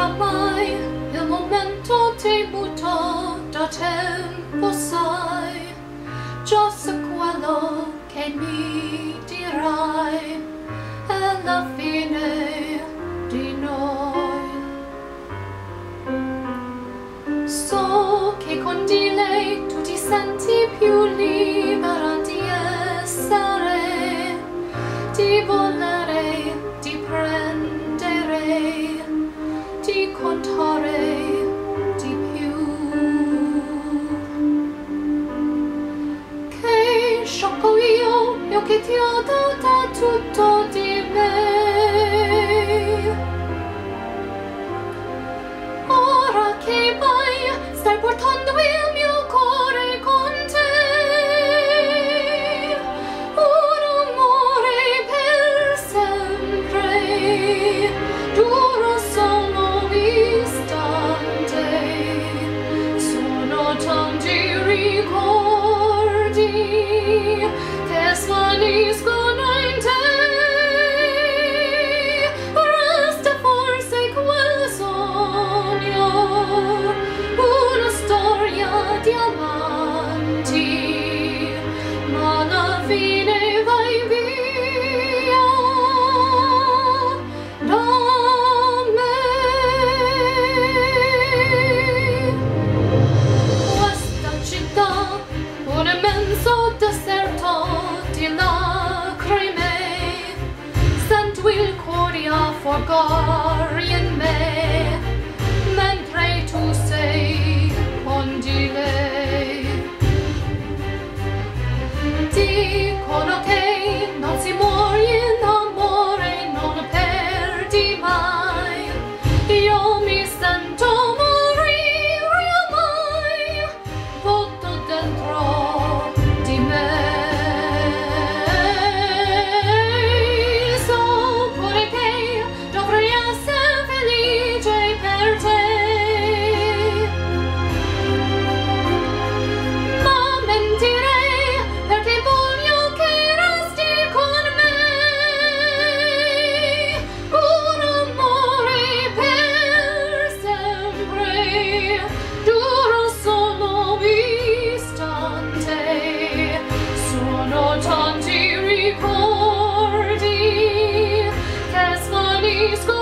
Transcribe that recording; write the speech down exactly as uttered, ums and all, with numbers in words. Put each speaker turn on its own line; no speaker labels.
mai il momento temuto da tempo, sai, già so quello che mi dirai, è la fine di noi. So che con di lei tu ti senti più libera di essere, di volere, di prendere, di contare di più. Che sciocco io, io che ti ho dato tutto di me. Ora che vai, stai portando il mio cuore con te. Un amore per sempre, duro solo istante. Sono tanti ricordi che svaniscono in te. Resta forse quel sogno, una storia di amanti, ma alla fine vai via da me. Questa città, un immenso deserto di lacrime, sento il cuore affogare in me, mentre tu sei con di lei. Dicono che non si muore in amore, non lo perdi mai. Io mi sento morire mai, vuoto dentro di me. So pure che dovrei essere felice per te, ma mentirei perché voglio che resti con me. Un amore per sempre, duro solo istante. Sono tanti ricordi che svaniscono